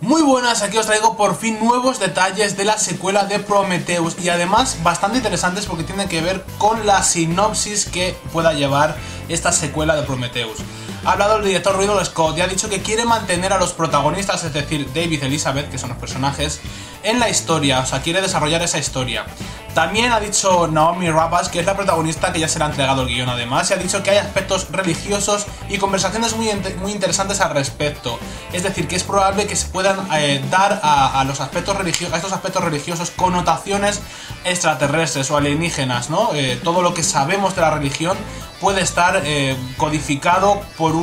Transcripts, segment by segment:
Muy buenas, aquí os traigo por fin nuevos detalles de la secuela de Prometheus y además bastante interesantes porque tienen que ver con la sinopsis que pueda llevar esta secuela de Prometheus. Ha hablado el director Ridley Scott y ha dicho que quiere mantener a los protagonistas, es decir, David y Elizabeth, que son los personajes, en la historia, o sea, quiere desarrollar esa historia. También ha dicho Naomi Rapace, que es la protagonista, que ya se le ha entregado el guión además, y ha dicho que hay aspectos religiosos y conversaciones muy interesantes al respecto. Es decir, que es probable que se puedan dar a estos aspectos religiosos connotaciones extraterrestres o alienígenas, ¿no? Todo lo que sabemos de la religión puede estar codificado por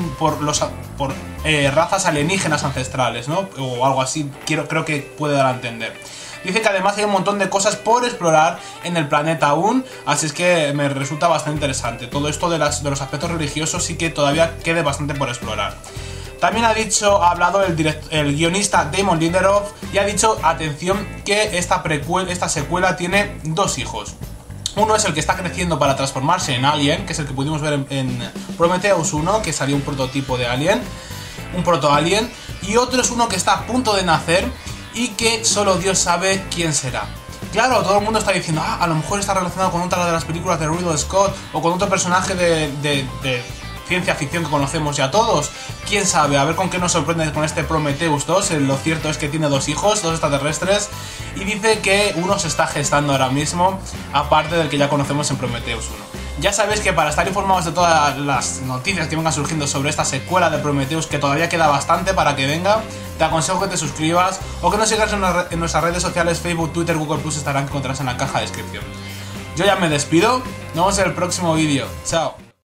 razas alienígenas ancestrales, ¿no? O algo así, creo que puede dar a entender. Dice que además hay un montón de cosas por explorar en el planeta aún, así es que me resulta bastante interesante. Todo esto de los aspectos religiosos sí que todavía quede bastante por explorar. También ha hablado el guionista Damon Lindelof y ha dicho, atención, que esta secuela tiene dos hijos. Uno es el que está creciendo para transformarse en Alien, que es el que pudimos ver en Prometheus 1, que salió un prototipo de Alien, un proto-Alien, y otro es uno que está a punto de nacer y que solo Dios sabe quién será. Claro, todo el mundo está diciendo, a lo mejor está relacionado con otra de las películas de Ridley Scott o con otro personaje de ciencia ficción que conocemos ya todos. Quién sabe, a ver con qué nos sorprende con este Prometheus 2. Lo cierto es que tiene dos hijos, dos extraterrestres, y dice que uno se está gestando ahora mismo, aparte del que ya conocemos en Prometheus 1. Ya sabéis que para estar informados de todas las noticias que vengan surgiendo sobre esta secuela de Prometheus, que todavía queda bastante para que venga, te aconsejo que te suscribas o que nos sigas en nuestras redes sociales, Facebook, Twitter, Google+, estarán que encontrarás en la caja de descripción. Yo ya me despido, nos vemos en el próximo vídeo. Chao.